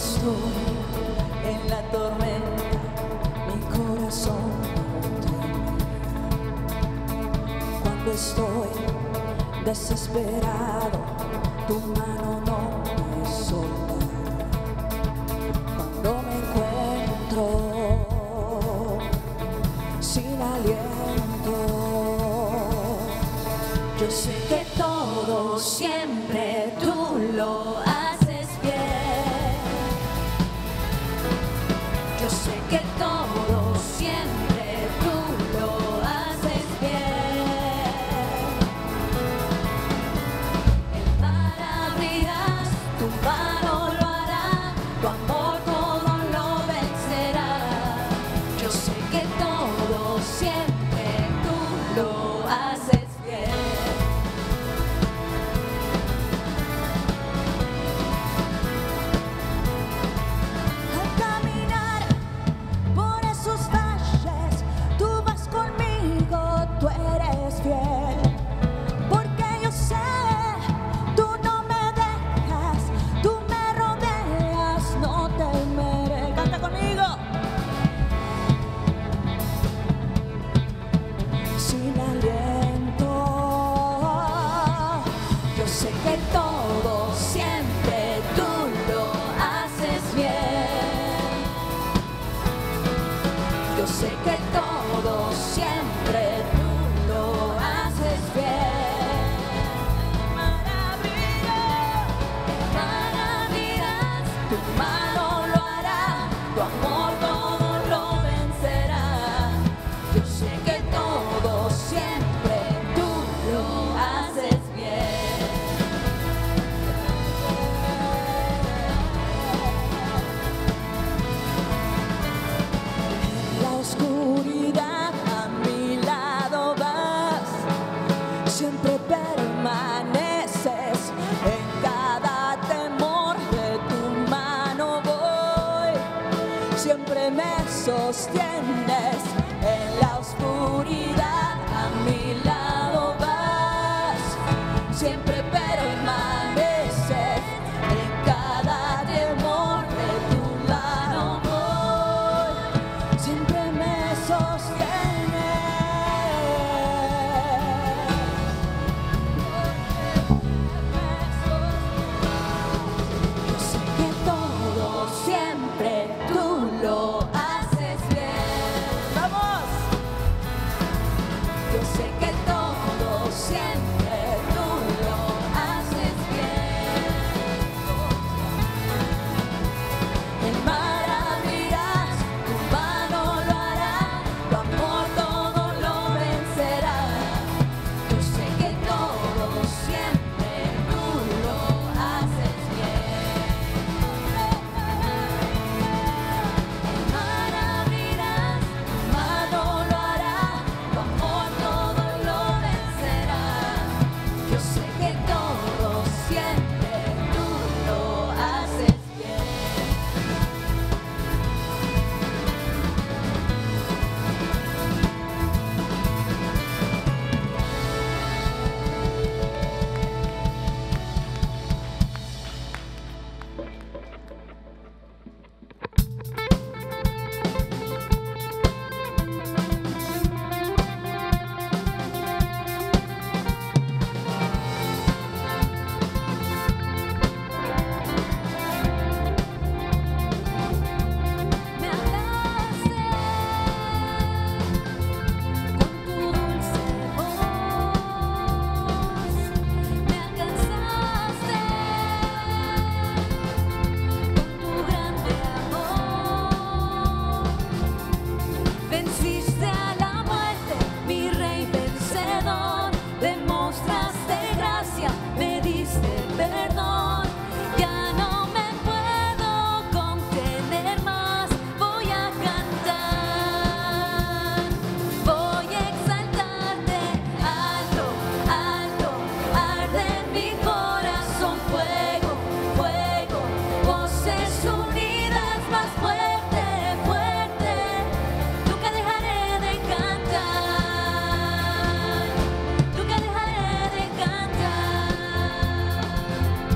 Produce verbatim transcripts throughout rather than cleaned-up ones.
estoy en la tormenta, mi corazón tiembla. Cuando estoy desesperado, tu mano no me solta. Cuando me encuentro sin aliento, yo sé que todo siempre tú lo haces bien. Yo sé que todo siempre tú lo haces bien. El mar abrirás, tu mano lo hará, tu amor todo lo vencerá. Yo sé que todo siempre tú lo haces bien. Al caminar por esos valles, tú vas conmigo, tú eres fiel. Porque yo sé, tú no me dejas, tú me rodeas, no temeré. Canta conmigo. Sin aliento, yo sé que todo siempre tú lo haces bien. Yo sé que todo siempre tú lo haces bien. Maravillas, maravillas, tu mano lo hará, tu amor todo lo vencerá. Yo sé que todo siempre tú lo haces bien. En la oscuridad a mi lado vas, siempre permaneces. En cada temor de tu mano voy, siempre me sostienes. En la oscuridad a mi lado vas, siempre permaneces. En cada temor de tu mano voy, siempre me sostienes. Yo sé que todo siempre tú lo haces bien. ¡Vamos! Yo sé que todo siempre tú lo haces bien. El mar abrirás, tu mano lo hará, tu amor todo lo vencerá. Yo sé que todo siempre tú lo haces bien. El mar abrirás, tu mano lo hará, tu amor todo lo vencerá. Yo sé que todo siempre tú lo haces bien. Me hablaste con tu dulce voz, me alcanzaste con tu grande amor. Venciste a la muerte, mi rey vencedor. Demostraste gracia, me diste perdón. Ya no me puedo contener más. Voy a cantar, voy a exaltarte. Alto, alto, arde en mi corazón fuego, fuego. Voces unidas más fuerte, fuerte. Nunca dejaré de cantar, nunca dejaré de cantar.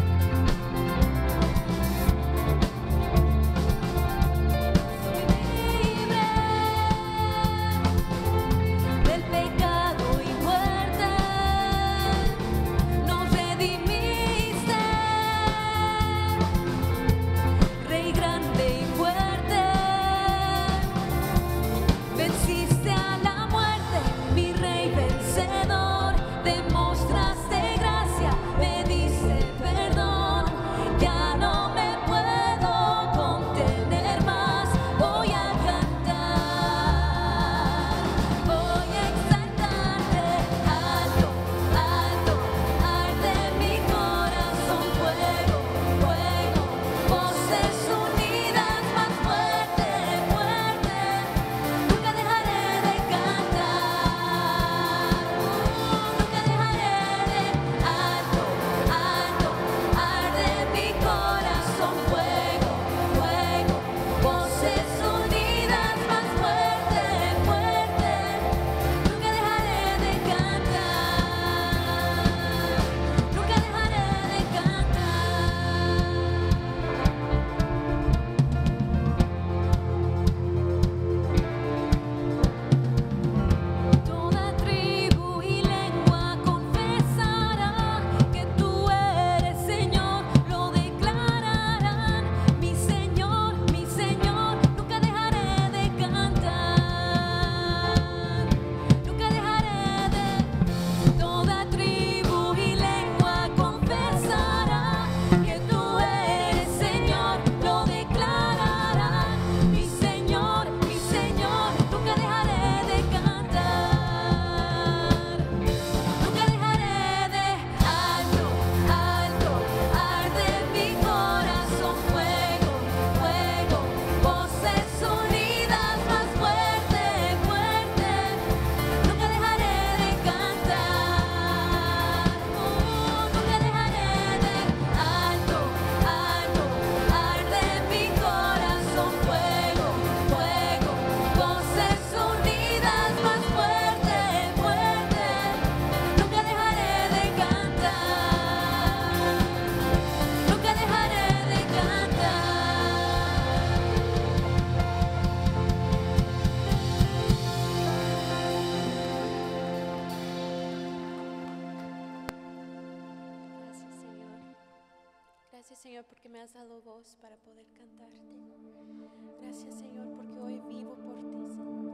Gracias, Señor, porque me has dado voz para poder cantarte. Gracias, Señor, porque hoy vivo por ti, Señor.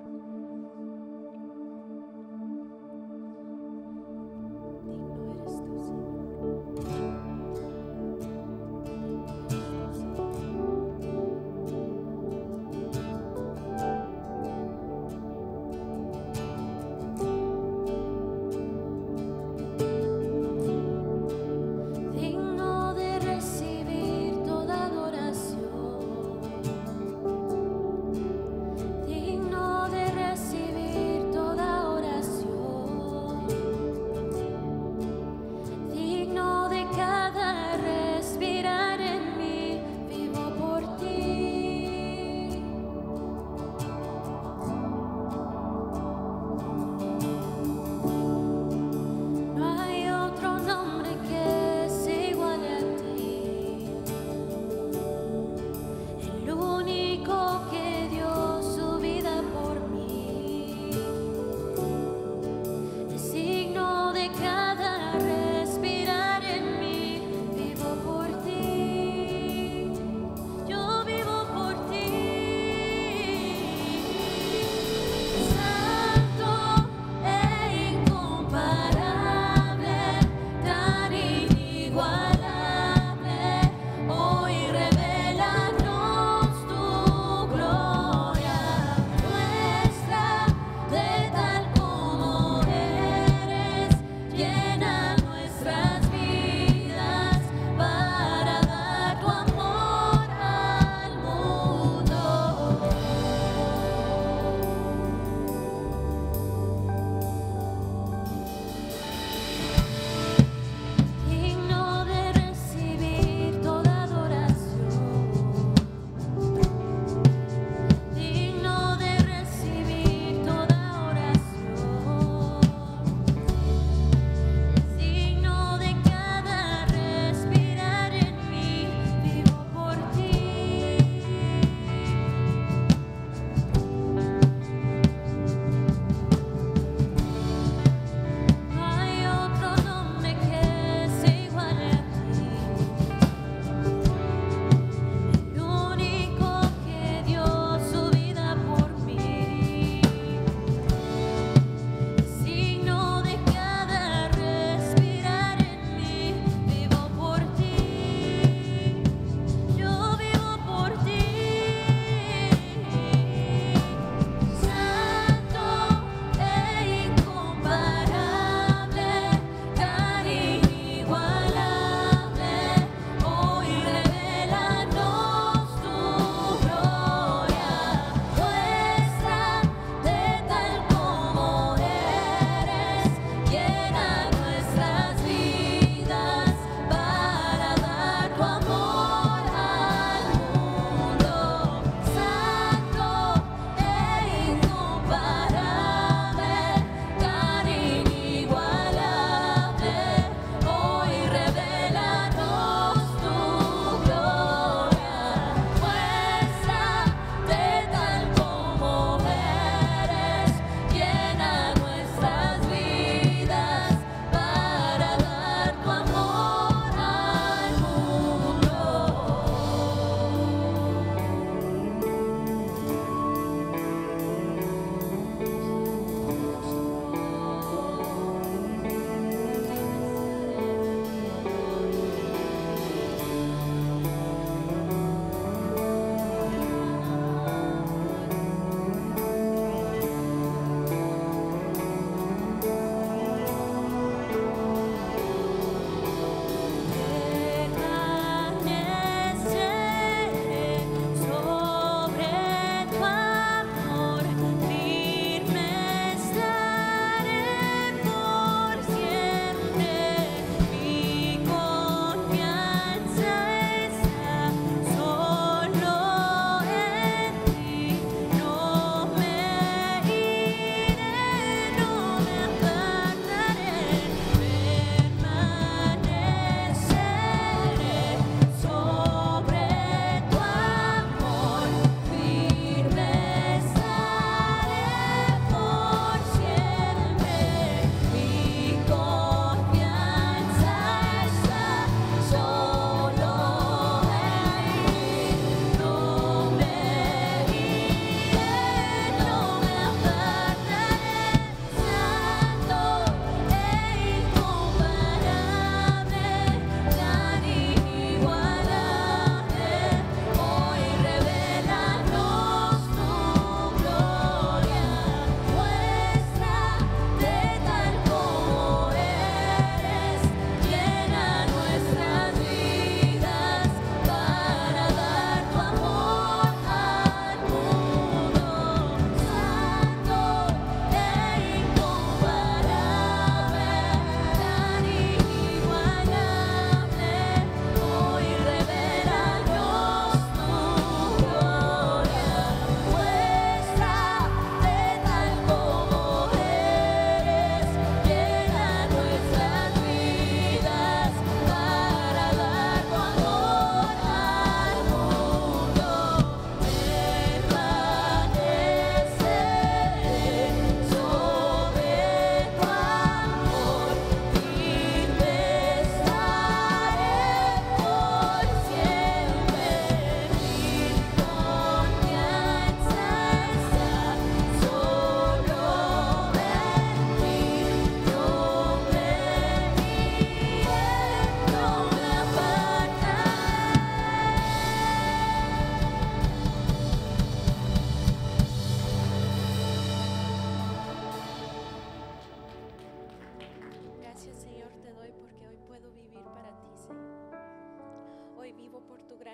Digno eres tú, Señor. Digno de recibir toda adoración,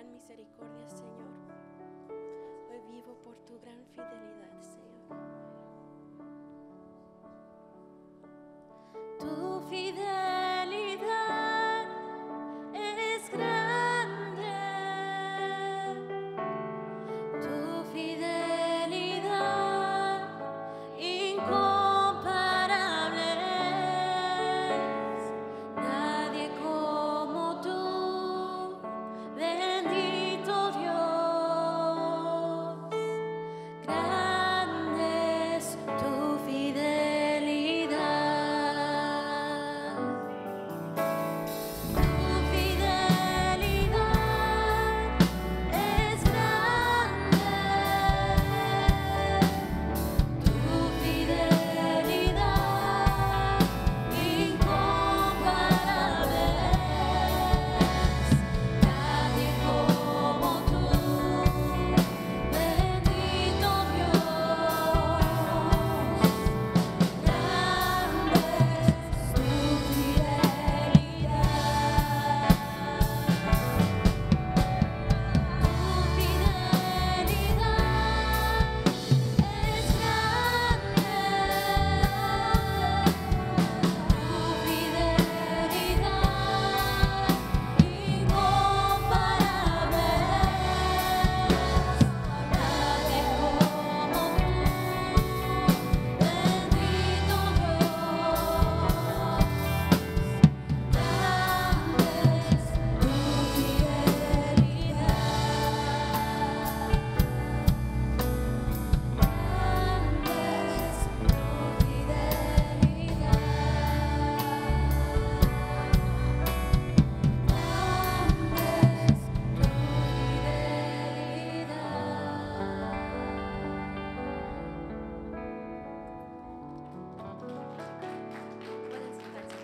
gran misericordia, Señor. Hoy vivo por tu gran fidelidad, Señor. Tu fidelidad es grande, tu fidelidad incomparable es. Nadie como tú, bendito Dios. Grande es tu fidelidad. Tu fidelidad es grande, tu fidelidad incomparable es. Nadie como tú, bendito Dios. Grande es tu fidelidad. Tu fidelidad es grande, tu fidelidad incomparable es. Nadie como tú, bendito Dios. Grande es tu fidelidad. Pueden sentarse.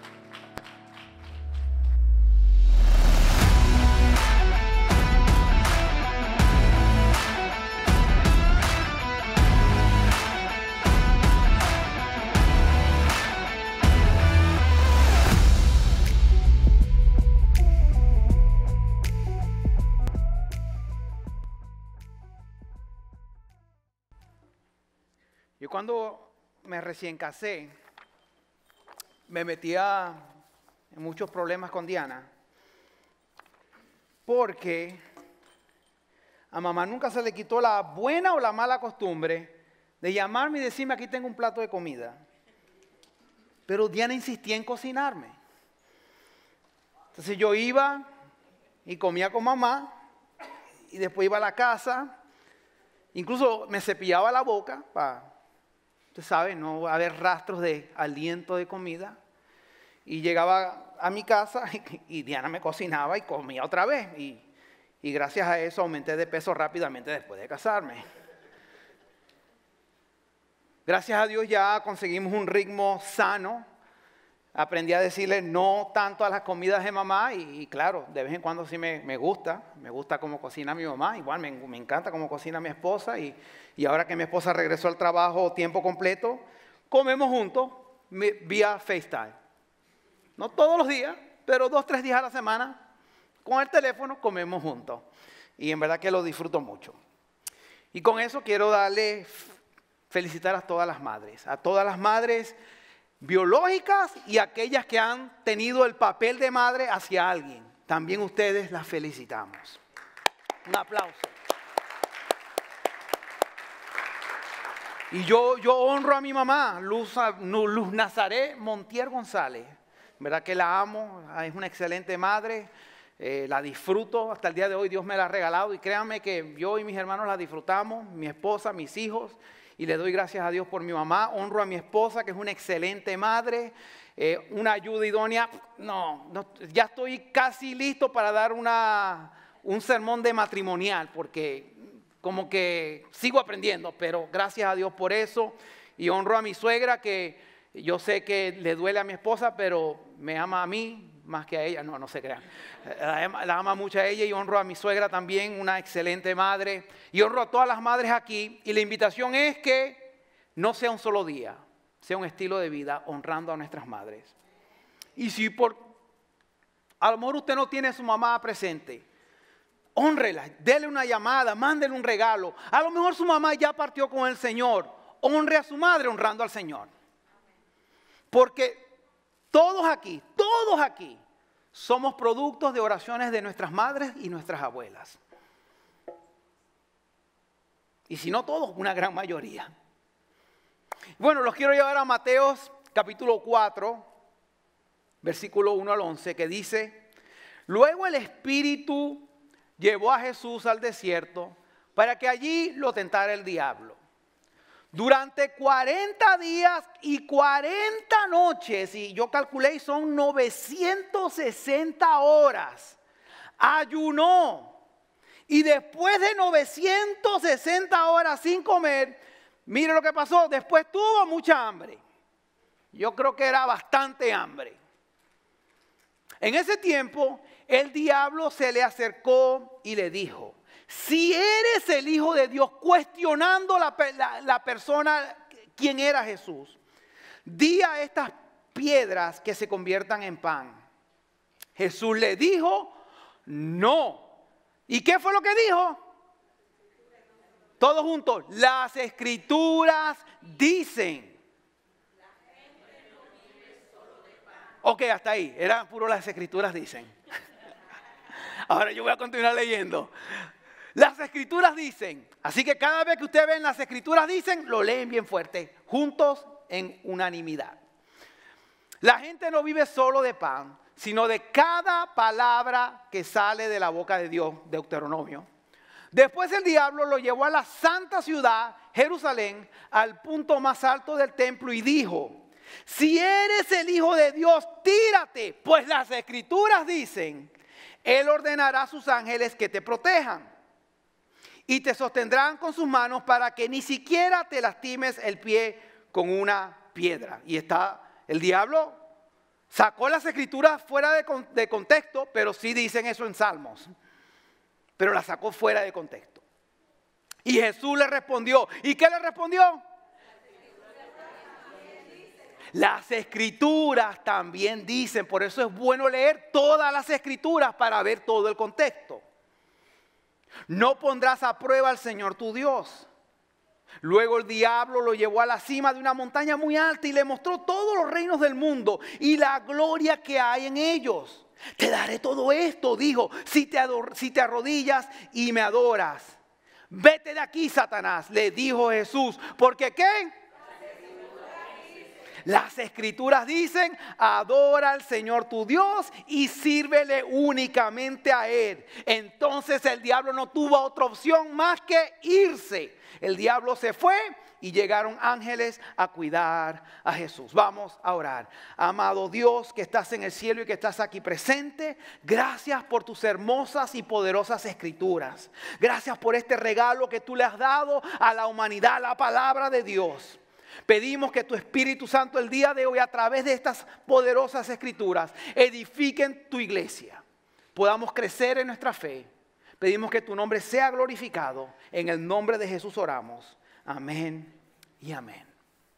Yo cuando me recién casé, me metía en muchos problemas con Diana, porque a mamá nunca se le quitó la buena o la mala costumbre de llamarme y decirme: aquí tengo un plato de comida. Pero Diana insistía en cocinarme. Entonces yo iba y comía con mamá, y después iba a la casa, incluso me cepillaba la boca para, usted sabe, no haber rastros de aliento de comida. Y llegaba a mi casa y, y Diana me cocinaba y comía otra vez. Y, y gracias a eso aumenté de peso rápidamente después de casarme. Gracias a Dios ya conseguimos un ritmo sano. Aprendí a decirle no tanto a las comidas de mamá y, y claro, de vez en cuando sí me, me gusta. Me gusta cómo cocina mi mamá. Igual me, me encanta cómo cocina mi esposa. Y, y ahora que mi esposa regresó al trabajo tiempo completo, comemos juntos mi- vía FaceTime. No todos los días, pero dos, tres días a la semana, con el teléfono comemos juntos. Y en verdad que lo disfruto mucho. Y con eso quiero darle, felicitar a todas las madres. A todas las madres biológicas y aquellas que han tenido el papel de madre hacia alguien. También ustedes las felicitamos. Un aplauso. Y yo, yo honro a mi mamá, Luz, Luz Nazaret Montier González. ¿Verdad que la amo? Es una excelente madre. Eh, la disfruto. Hasta el día de hoy Dios me la ha regalado. Y créanme que yo y mis hermanos la disfrutamos. Mi esposa, mis hijos. Y le doy gracias a Dios por mi mamá. Honro a mi esposa, que es una excelente madre. Eh, una ayuda idónea. No, no, ya estoy casi listo para dar una, un sermón de matrimonial. Porque como que sigo aprendiendo. Pero gracias a Dios por eso. Y honro a mi suegra, que yo sé que le duele a mi esposa, pero me ama a mí más que a ella. No, no se crean. La ama, la ama mucho a ella, y honro a mi suegra también, una excelente madre. Y honro a todas las madres aquí. Y la invitación es que no sea un solo día, sea un estilo de vida honrando a nuestras madres. Y si por a lo mejor usted no tiene a su mamá presente, Hónrela, dele una llamada, mándele un regalo. A lo mejor su mamá ya partió con el Señor. Honre a su madre honrando al Señor. Porque todos aquí, todos aquí, somos productos de oraciones de nuestras madres y nuestras abuelas. Y si no todos, una gran mayoría. Bueno, los quiero llevar a Mateos capítulo cuatro, versículo uno al once, que dice: luego el Espíritu llevó a Jesús al desierto para que allí lo tentara el diablo. Durante cuarenta días y cuarenta noches, y yo calculé y son novecientas sesenta horas, ayunó. Y después de novecientas sesenta horas sin comer, mire lo que pasó, después tuvo mucha hambre. Yo creo que era bastante hambre. En ese tiempo, el diablo se le acercó y le dijo: si eres el Hijo de Dios, cuestionando la, la, la persona, quién era Jesús, di a estas piedras que se conviertan en pan. Jesús le dijo: no. ¿Y qué fue lo que dijo? Todos juntos, las Escrituras dicen. Ok, hasta ahí, eran puro las Escrituras dicen. Ahora yo voy a continuar leyendo. Las Escrituras dicen, así que cada vez que ustedes ven las Escrituras dicen, lo leen bien fuerte, juntos en unanimidad. La gente no vive solo de pan, sino de cada palabra que sale de la boca de Dios, Deuteronomio. Después el diablo lo llevó a la santa ciudad, Jerusalén, al punto más alto del templo y dijo: si eres el Hijo de Dios, tírate, pues las Escrituras dicen, Él ordenará a sus ángeles que te protejan y te sostendrán con sus manos para que ni siquiera te lastimes el pie con una piedra. Y está el diablo, sacó las Escrituras fuera de, de contexto, pero sí dicen eso en Salmos. Pero las sacó fuera de contexto. Y Jesús le respondió. ¿Y qué le respondió? Las Escrituras también dicen. Por eso es bueno leer todas las Escrituras para ver todo el contexto. No pondrás a prueba al Señor tu Dios. Luego el diablo lo llevó a la cima de una montaña muy alta y le mostró todos los reinos del mundo y la gloria que hay en ellos. Te daré todo esto, dijo, si te, ador- si te arrodillas y me adoras. Vete de aquí, Satanás, le dijo Jesús. ¿Porque qué? Las Escrituras dicen, adora al Señor tu Dios y sírvele únicamente a Él. Entonces el diablo no tuvo otra opción más que irse. El diablo se fue y llegaron ángeles a cuidar a Jesús. Vamos a orar. Amado Dios que estás en el cielo y que estás aquí presente, gracias por tus hermosas y poderosas Escrituras. Gracias por este regalo que tú le has dado a la humanidad, la palabra de Dios. Pedimos que tu Espíritu Santo el día de hoy, a través de estas poderosas Escrituras, edifiquen tu iglesia. Podamos crecer en nuestra fe. Pedimos que tu nombre sea glorificado. En el nombre de Jesús oramos. Amén y amén.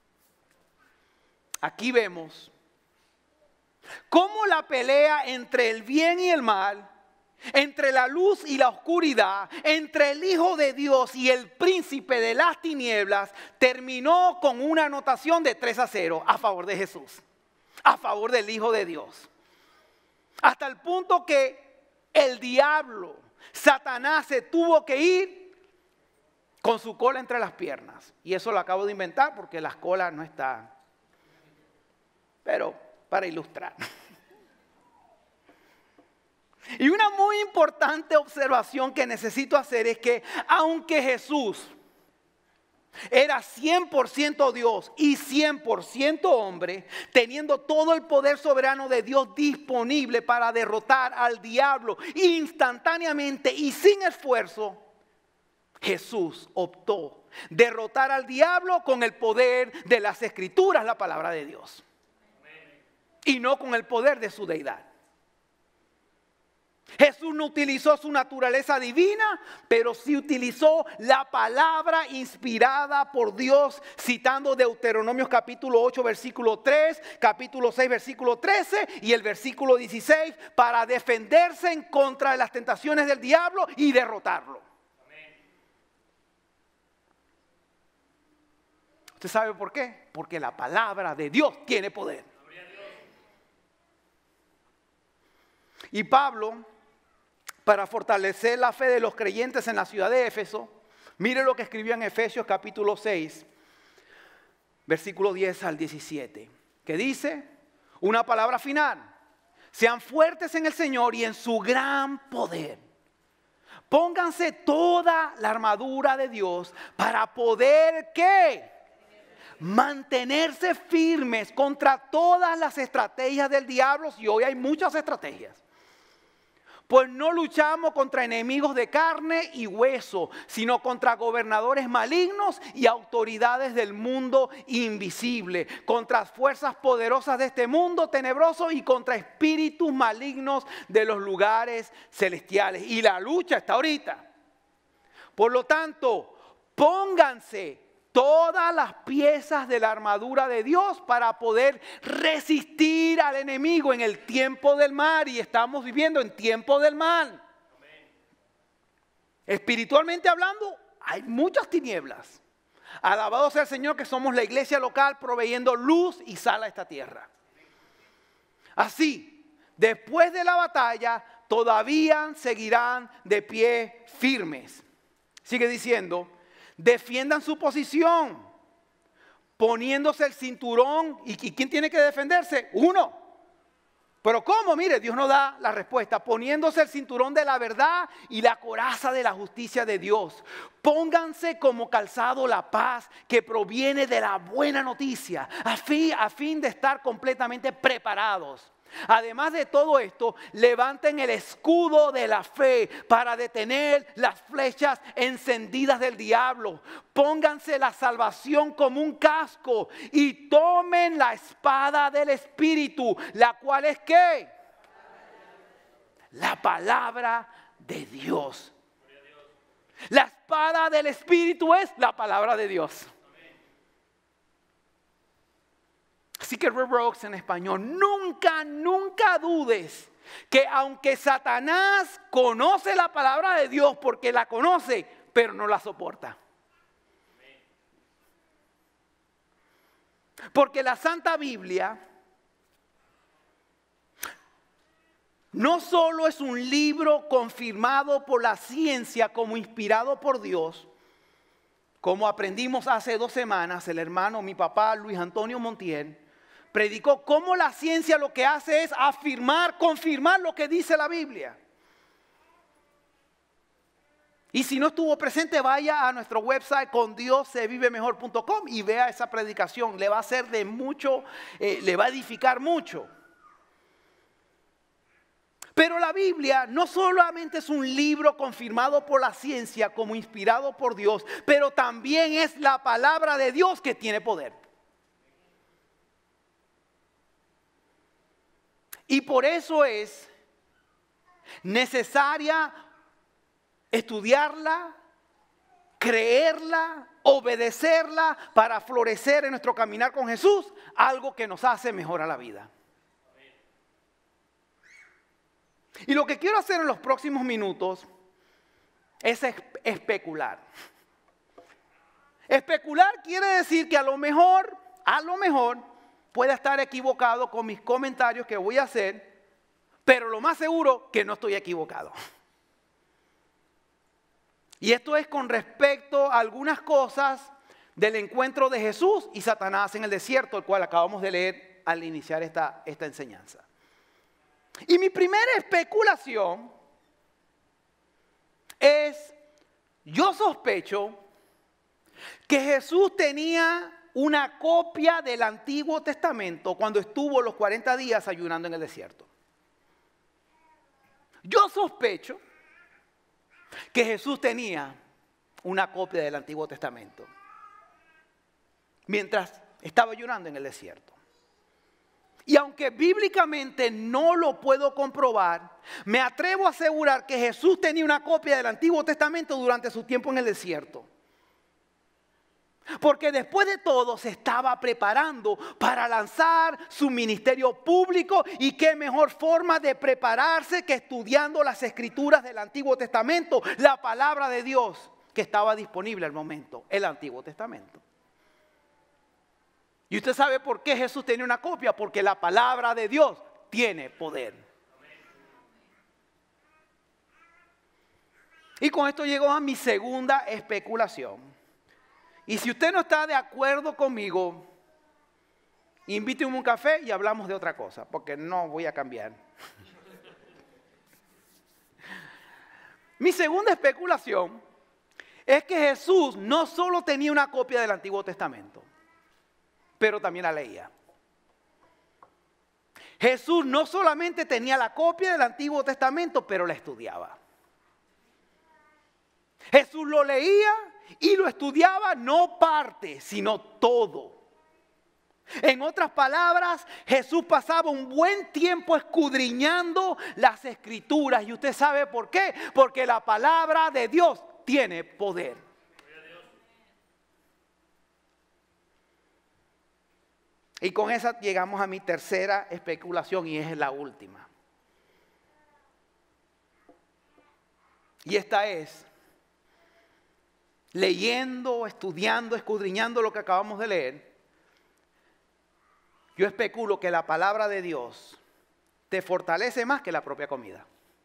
Aquí vemos cómo la pelea entre el bien y el mal, entre la luz y la oscuridad, entre el Hijo de Dios y el príncipe de las tinieblas, terminó con una anotación de tres a cero a favor de Jesús, a favor del Hijo de Dios. Hasta el punto que el diablo, Satanás, se tuvo que ir con su cola entre las piernas. Y eso lo acabo de inventar porque las colas no están. Pero para ilustrar. Y una muy importante observación que necesito hacer es que aunque Jesús era cien por ciento Dios y cien por ciento hombre, teniendo todo el poder soberano de Dios disponible para derrotar al diablo instantáneamente y sin esfuerzo, Jesús optó derrotar al diablo con el poder de las Escrituras, la palabra de Dios, y no con el poder de su deidad. Jesús no utilizó su naturaleza divina, pero sí utilizó la palabra inspirada por Dios, citando Deuteronomios capítulo ocho, versículo tres, capítulo seis, versículo trece y el versículo dieciséis para defenderse en contra de las tentaciones del diablo y derrotarlo. ¿Usted sabe por qué? Porque la palabra de Dios tiene poder. Y Pablo, para fortalecer la fe de los creyentes en la ciudad de Éfeso, mire lo que escribió en Efesios capítulo seis, versículo diez al diecisiete, que dice una palabra final: sean fuertes en el Señor y en su gran poder. Pónganse toda la armadura de Dios para poder, ¿qué? Mantenerse firmes contra todas las estrategias del diablo. Y hoy hay muchas estrategias. Pues no luchamos contra enemigos de carne y hueso, sino contra gobernadores malignos y autoridades del mundo invisible, contra fuerzas poderosas de este mundo tenebroso y contra espíritus malignos de los lugares celestiales. Y la lucha está ahorita. Por lo tanto, pónganse todas las piezas de la armadura de Dios para poder resistir al enemigo en el tiempo del mal. Y estamos viviendo en tiempo del mal. Amén. Espiritualmente hablando, hay muchas tinieblas. Alabado sea el Señor que somos la iglesia local proveyendo luz y sal a esta tierra. Así, después de la batalla, todavía seguirán de pie firmes. Sigue diciendo: defiendan su posición, poniéndose el cinturón. ¿Y quién tiene que defenderse? Uno. ¿Pero cómo? Mire, Dios nos da la respuesta. Poniéndose el cinturón de la verdad y la coraza de la justicia de Dios. Pónganse como calzado la paz que proviene de la buena noticia, a fin, a fin de estar completamente preparados. Además de todo esto, levanten el escudo de la fe para detener las flechas encendidas del diablo. Pónganse la salvación como un casco y tomen la espada del Espíritu, la cual es ¿qué? La palabra de Dios. La espada del Espíritu es la palabra de Dios. Así que River Oaks en español, nunca, nunca dudes que aunque Satanás conoce la palabra de Dios porque la conoce, pero no la soporta. Porque la Santa Biblia no solo es un libro confirmado por la ciencia como inspirado por Dios, como aprendimos hace dos semanas, el hermano, mi papá Luis Antonio Montiel, predicó cómo la ciencia lo que hace es afirmar, confirmar lo que dice la Biblia. Y si no estuvo presente, vaya a nuestro website con dios se vive mejor punto com y vea esa predicación. Le va a ser de mucho, eh, le va a edificar mucho. Pero la Biblia no solamente es un libro confirmado por la ciencia como inspirado por Dios, pero también es la palabra de Dios que tiene poder. Y por eso es necesaria estudiarla, creerla, obedecerla para florecer en nuestro caminar con Jesús, algo que nos hace mejor a la vida. Y lo que quiero hacer en los próximos minutos es especular. Especular quiere decir que a lo mejor, a lo mejor, pueda estar equivocado con mis comentarios que voy a hacer, pero lo más seguro que no estoy equivocado. Y esto es con respecto a algunas cosas del encuentro de Jesús y Satanás en el desierto, el cual acabamos de leer al iniciar esta, esta enseñanza. Y mi primera especulación es, yo sospecho que Jesús tenía una copia del Antiguo Testamento cuando estuvo los cuarenta días ayunando en el desierto. Yo sospecho que Jesús tenía una copia del Antiguo Testamento mientras estaba ayunando en el desierto. Y aunque bíblicamente no lo puedo comprobar, me atrevo a asegurar que Jesús tenía una copia del Antiguo Testamento durante su tiempo en el desierto. Porque después de todo se estaba preparando para lanzar su ministerio público, y qué mejor forma de prepararse que estudiando las escrituras del Antiguo Testamento, la palabra de Dios que estaba disponible al momento, el Antiguo Testamento. Y usted sabe por qué Jesús tenía una copia, porque la palabra de Dios tiene poder. Y con esto llego a mi segunda especulación. Y si usted no está de acuerdo conmigo, invíteme un café y hablamos de otra cosa, porque no voy a cambiar. Mi segunda especulación es que Jesús no solo tenía una copia del Antiguo Testamento, pero también la leía. Jesús no solamente tenía la copia del Antiguo Testamento, pero la estudiaba. Jesús lo leía y lo estudiaba, no parte, sino todo. En otras palabras, Jesús pasaba un buen tiempo escudriñando las escrituras. ¿Y usted sabe por qué? Porque la palabra de Dios tiene poder. Y con esa llegamos a mi tercera especulación, y es la última. Y esta es: leyendo, estudiando, escudriñando lo que acabamos de leer, yo especulo que la palabra de Dios te fortalece más que la propia comida.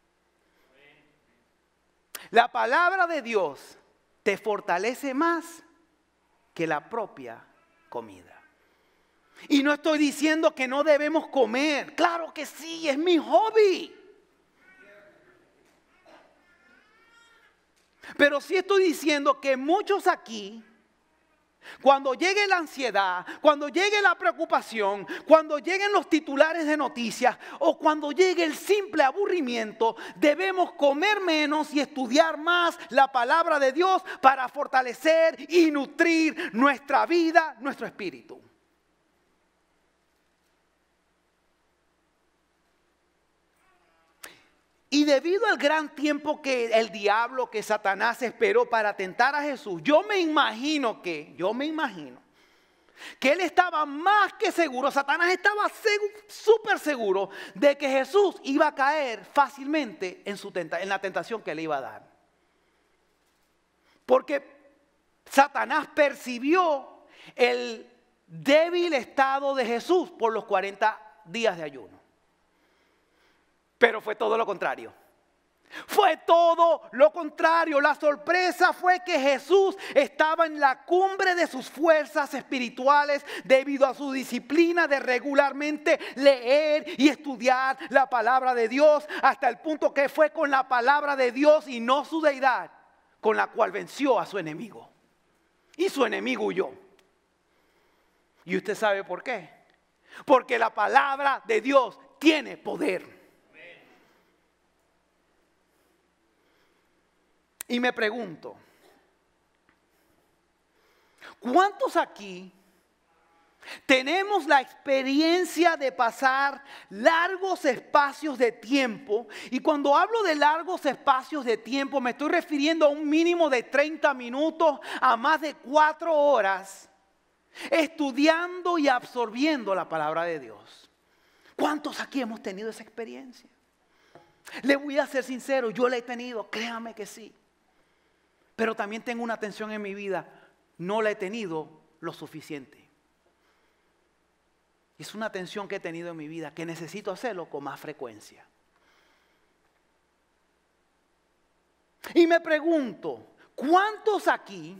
La palabra de Dios te fortalece más que la propia comida. Y no estoy diciendo que no debemos comer. Claro que sí, es mi hobby. Pero sí estoy diciendo que muchos aquí, cuando llegue la ansiedad, cuando llegue la preocupación, cuando lleguen los titulares de noticias o cuando llegue el simple aburrimiento, debemos comer menos y estudiar más la palabra de Dios para fortalecer y nutrir nuestra vida, nuestro espíritu. Y debido al gran tiempo que el diablo, que Satanás esperó para tentar a Jesús, yo me imagino que, yo me imagino que él estaba más que seguro, Satanás estaba súper seguro de que Jesús iba a caer fácilmente en, su tenta, en la tentación que le iba a dar. Porque Satanás percibió el débil estado de Jesús por los cuarenta días de ayuno. Pero fue todo lo contrario. Fue todo lo contrario. La sorpresa fue que Jesús estaba en la cumbre de sus fuerzas espirituales debido a su disciplina de regularmente leer y estudiar la palabra de Dios, hasta el punto que fue con la palabra de Dios y no su deidad con la cual venció a su enemigo. Y su enemigo huyó. ¿Y usted sabe por qué? Porque la palabra de Dios tiene poder. Y me pregunto, ¿cuántos aquí tenemos la experiencia de pasar largos espacios de tiempo? Y cuando hablo de largos espacios de tiempo, me estoy refiriendo a un mínimo de treinta minutos a más de cuatro horas estudiando y absorbiendo la palabra de Dios. ¿Cuántos aquí hemos tenido esa experiencia? Le voy a ser sincero, yo la he tenido, créame que sí. Pero también tengo una tensión en mi vida, no la he tenido lo suficiente. Es una tensión que he tenido en mi vida, que necesito hacerlo con más frecuencia. Y me pregunto, ¿cuántos aquí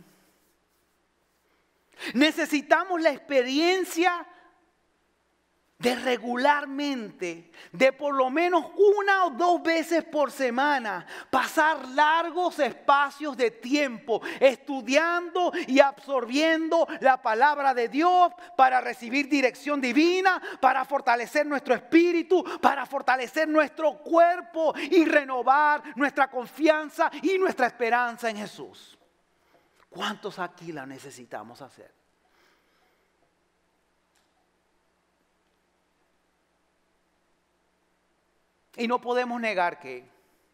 necesitamos la experiencia de regularmente, de por lo menos una o dos veces por semana, pasar largos espacios de tiempo estudiando y absorbiendo la palabra de Dios para recibir dirección divina, para fortalecer nuestro espíritu, para fortalecer nuestro cuerpo y renovar nuestra confianza y nuestra esperanza en Jesús? ¿Cuántos aquí la necesitamos hacer? Y no podemos negar que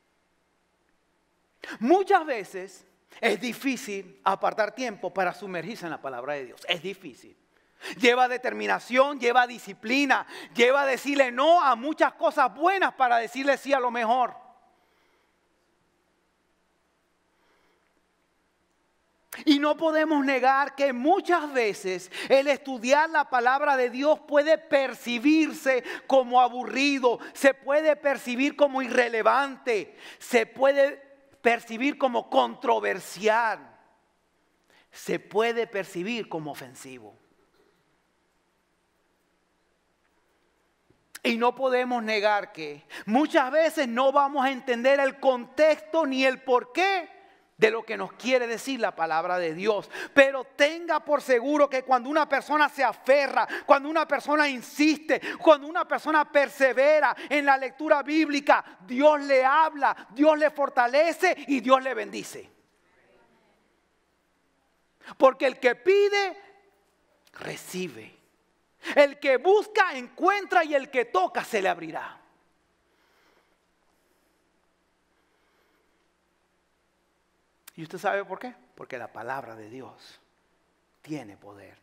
muchas veces es difícil apartar tiempo para sumergirse en la palabra de Dios. Es difícil. Lleva determinación, lleva disciplina, lleva decirle no a muchas cosas buenas para decirle sí a lo mejor. Y no podemos negar que muchas veces el estudiar la palabra de Dios puede percibirse como aburrido, se puede percibir como irrelevante, se puede percibir como controversial, se puede percibir como ofensivo. Y no podemos negar que muchas veces no vamos a entender el contexto ni el porqué de lo que nos quiere decir la palabra de Dios. Pero tenga por seguro que cuando una persona se aferra, cuando una persona insiste, cuando una persona persevera en la lectura bíblica, Dios le habla, Dios le fortalece y Dios le bendice. Porque el que pide, recibe. El que busca, encuentra, y el que toca, se le abrirá. ¿Y usted sabe por qué? Porque la palabra de Dios tiene poder.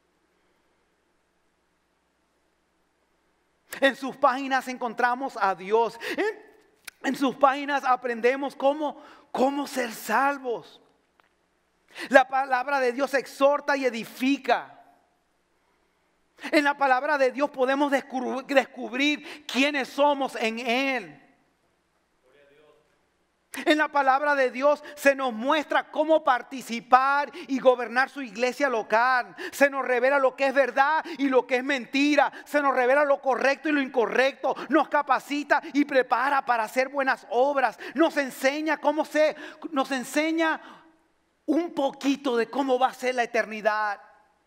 En sus páginas encontramos a Dios. En, en sus páginas aprendemos cómo, cómo ser salvos. La palabra de Dios exhorta y edifica. En la palabra de Dios podemos descubrir, descubrir quiénes somos en Él. En la palabra de Dios se nos muestra cómo participar y gobernar su iglesia local. Se nos revela lo que es verdad y lo que es mentira. Se nos revela lo correcto y lo incorrecto. Nos capacita y prepara para hacer buenas obras. Nos enseña cómo se, nos enseña un poquito de cómo va a ser la eternidad.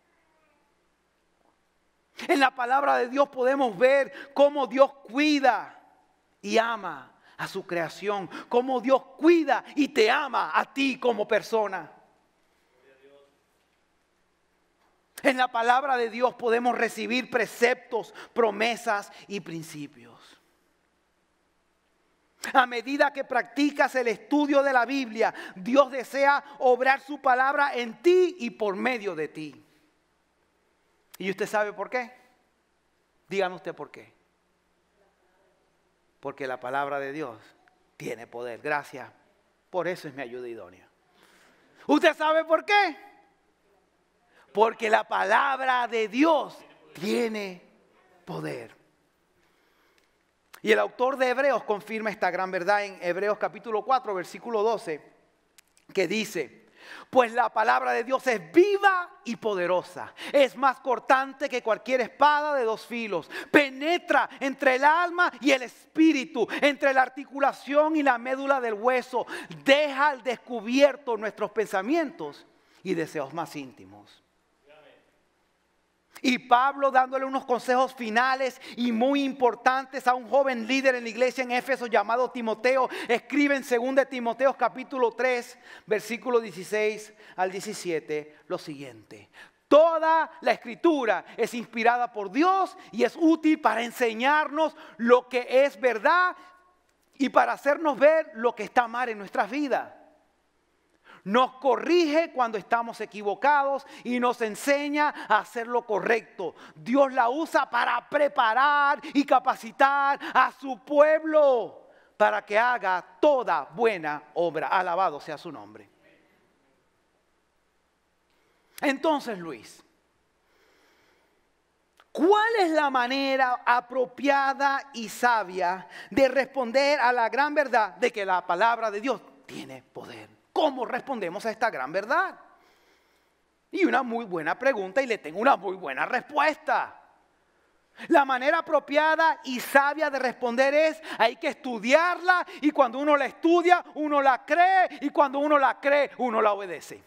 En la palabra de Dios podemos ver cómo Dios cuida y ama a su creación, cómo Dios cuida y te ama a ti como persona. En la palabra de Dios podemos recibir preceptos, promesas y principios. A medida que practicas el estudio de la Biblia, Dios desea obrar su palabra en ti y por medio de ti. ¿Y usted sabe por qué? Dígame usted por qué. Porque la palabra de Dios tiene poder. Gracias. Por eso es mi ayuda idónea. ¿Usted sabe por qué? Porque la palabra de Dios tiene poder. Y el autor de Hebreos confirma esta gran verdad en Hebreos capítulo cuatro, versículo doce, que dice: pues la palabra de Dios es viva y poderosa. Es más cortante que cualquier espada de dos filos. Penetra entre el alma y el espíritu, entre la articulación y la médula del hueso. Deja al descubierto nuestros pensamientos y deseos más íntimos. Y Pablo, dándole unos consejos finales y muy importantes a un joven líder en la iglesia en Éfeso llamado Timoteo, escribe en segunda de Timoteo capítulo tres, versículo dieciséis al diecisiete, lo siguiente: toda la escritura es inspirada por Dios y es útil para enseñarnos lo que es verdad y para hacernos ver lo que está mal en nuestras vidas. Nos corrige cuando estamos equivocados y nos enseña a hacer lo correcto. Dios la usa para preparar y capacitar a su pueblo para que haga toda buena obra. Alabado sea su nombre. Entonces, Luis, ¿cuál es la manera apropiada y sabia de responder a la gran verdad de que la palabra de Dios tiene poder? ¿Cómo respondemos a esta gran verdad? Y una muy buena pregunta, y le tengo una muy buena respuesta. La manera apropiada y sabia de responder es: hay que estudiarla, y cuando uno la estudia, uno la cree, y cuando uno la cree, uno la obedece.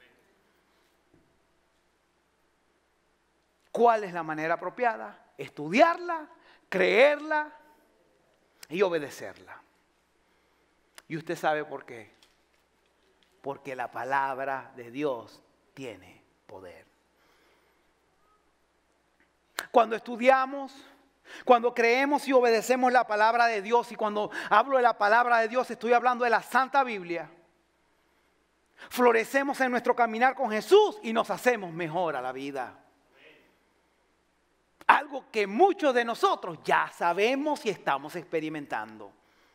¿Cuál es la manera apropiada? Estudiarla, creerla y obedecerla. Y usted sabe por qué. Porque la palabra de Dios tiene poder. Cuando estudiamos, Cuando creemos y obedecemos la palabra de Dios, y cuando hablo de la palabra de Dios estoy hablando de la Santa Biblia, florecemos en nuestro caminar con Jesús y nos hacemos mejor a la vida. Algo que muchos de nosotros ya sabemos y estamos experimentando.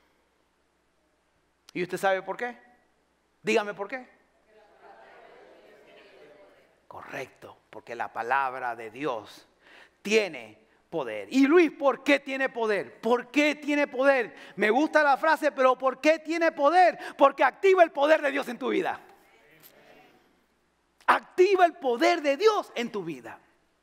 ¿Y usted sabe por qué? Dígame por qué. Correcto, porque la palabra de Dios tiene poder. Y Luis, ¿por qué tiene poder? ¿Por qué tiene poder? Me gusta la frase, pero ¿por qué tiene poder? Porque activa el poder de Dios en tu vida. Activa el poder de Dios en tu vida.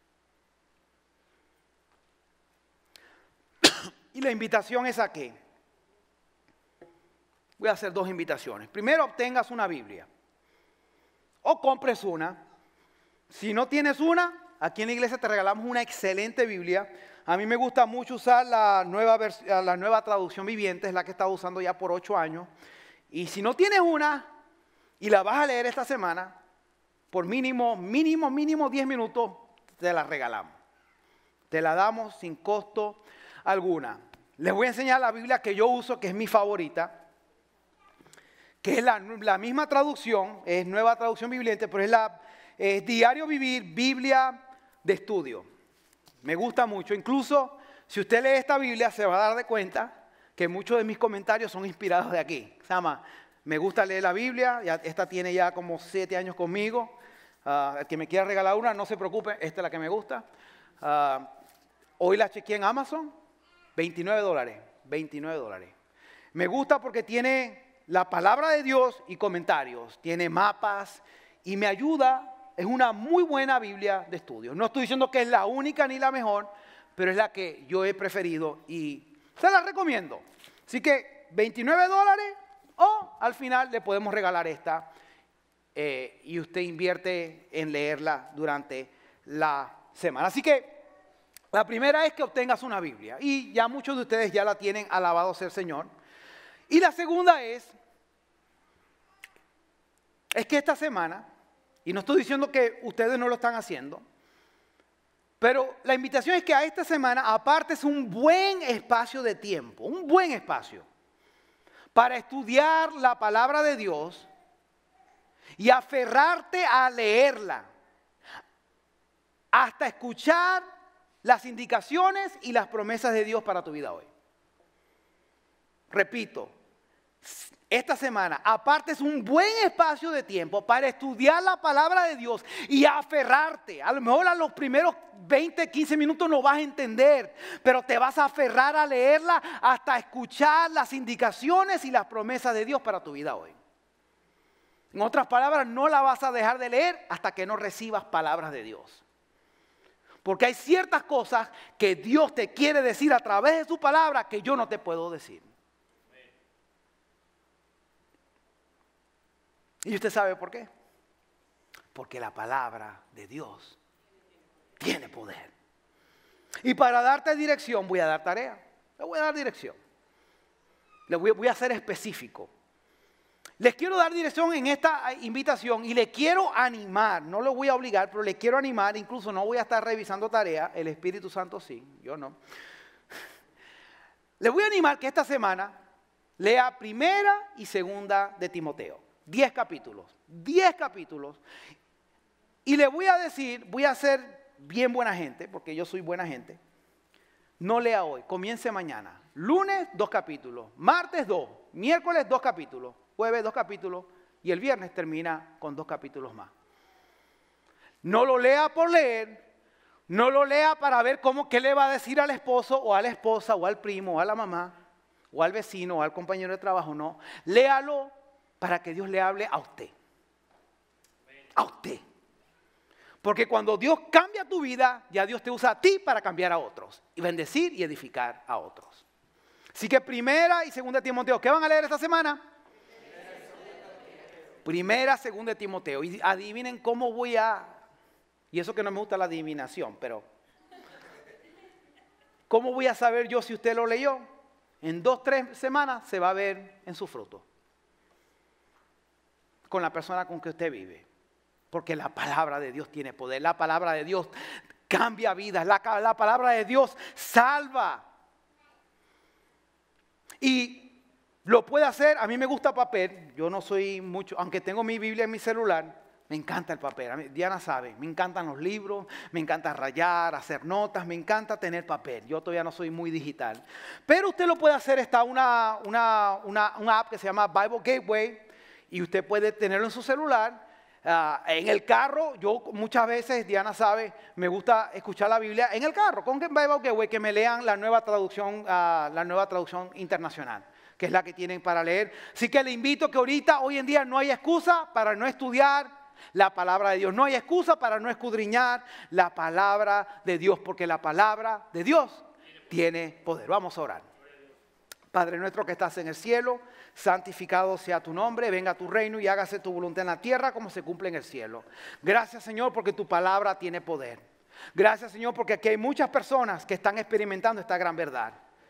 Y la invitación es a qué. Voy a hacer dos invitaciones. Primero, obtengas una Biblia. O compres una. Si no tienes una, aquí en la iglesia te regalamos una excelente Biblia. A mí me gusta mucho usar la nueva, la nueva traducción viviente, es la que he estado usando ya por ocho años. Y si no tienes una y la vas a leer esta semana, por mínimo, mínimo, mínimo diez minutos, te la regalamos. Te la damos sin costo alguna. Les voy a enseñar la Biblia que yo uso, que es mi favorita, que es la, la misma traducción, es nueva traducción viviente, pero es la es Diario Vivir, Biblia de estudio. Me gusta mucho. Incluso si usted lee esta Biblia se va a dar de cuenta que muchos de mis comentarios son inspirados de aquí. Se llama Me gusta leer la Biblia. Ya, esta tiene ya como siete años conmigo. Uh, el que me quiera regalar una, no se preocupe, esta es la que me gusta. Uh, hoy la chequeé en Amazon, veintinueve dólares. veintinueve dólares. Me gusta porque tiene la palabra de Dios y comentarios. Tiene mapas y me ayuda. Es una muy buena Biblia de estudio. No estoy diciendo que es la única ni la mejor, pero es la que yo he preferido y se la recomiendo. Así que veintinueve dólares o al final le podemos regalar esta eh, y usted invierte en leerla durante la semana. Así que la primera es que obtengas una Biblia y ya muchos de ustedes ya la tienen, alabado sea el Señor. Y la segunda es, es que esta semana, y no estoy diciendo que ustedes no lo están haciendo, pero la invitación es que a esta semana apartes un buen espacio de tiempo, un buen espacio, para estudiar la palabra de Dios y aferrarte a leerla, hasta escuchar las indicaciones y las promesas de Dios para tu vida hoy. Repito, esta semana apartes un buen espacio de tiempo para estudiar la palabra de Dios y aferrarte. A lo mejor a los primeros veinte, quince minutos no vas a entender, pero te vas a aferrar a leerla hasta escuchar las indicaciones y las promesas de Dios para tu vida hoy. En otras palabras, no la vas a dejar de leer hasta que no recibas palabras de Dios. Porque hay ciertas cosas que Dios te quiere decir a través de su palabra que yo no te puedo decir. ¿Y usted sabe por qué? Porque la palabra de Dios tiene poder. Y para darte dirección voy a dar tarea. Le voy a dar dirección. Le voy, voy a ser específico. Les quiero dar dirección en esta invitación y le quiero animar. No lo voy a obligar, pero le quiero animar. Incluso no voy a estar revisando tarea. El Espíritu Santo sí, yo no. Le voy a animar que esta semana lea primera y segunda de Timoteo. Diez capítulos, diez capítulos. Y le voy a decir, voy a ser bien buena gente, porque yo soy buena gente. No lea hoy, comience mañana. Lunes, dos capítulos. Martes, dos. Miércoles, dos capítulos. Jueves, dos capítulos. Y el viernes termina con dos capítulos más. No lo lea por leer. No lo lea para ver cómo, qué le va a decir al esposo o a la esposa o al primo o a la mamá o al vecino o al compañero de trabajo. No, léalo para que Dios le hable a usted. A usted. Porque cuando Dios cambia tu vida, ya Dios te usa a ti para cambiar a otros. Y bendecir y edificar a otros. Así que primera y segunda de Timoteo. ¿Qué van a leer esta semana? Primera, segunda de Timoteo. Y adivinen cómo voy a... Y eso que no me gusta la adivinación, pero... ¿Cómo voy a saber yo si usted lo leyó? En dos, tres semanas se va a ver en su fruto. Con la persona con que usted vive. Porque la palabra de Dios tiene poder. La palabra de Dios cambia vidas. La, la palabra de Dios salva. Y lo puede hacer. A mí me gusta papel. Yo no soy mucho, aunque tengo mi Biblia en mi celular, me encanta el papel. A mí, Diana sabe, me encantan los libros, me encanta rayar, hacer notas, me encanta tener papel. Yo todavía no soy muy digital. Pero usted lo puede hacer. Está una, una, una, una app que se llama Bible Gateway y usted puede tenerlo en su celular. Uh, en el carro, yo muchas veces, Diana sabe, me gusta escuchar la Biblia en el carro, con Bible Gateway, que me lean la nueva traducción, uh, la nueva traducción internacional, que es la que tienen para leer. Así que le invito que ahorita, hoy en día, no hay excusa para no estudiar la palabra de Dios. No hay excusa para no escudriñar la palabra de Dios, porque la palabra de Dios tiene poder. Vamos a orar. Padre nuestro que estás en el cielo, santificado sea tu nombre, venga tu reino y hágase tu voluntad en la tierra como se cumple en el cielo. Gracias, Señor, porque tu palabra tiene poder. Gracias, Señor, porque aquí hay muchas personas que están experimentando esta gran verdad.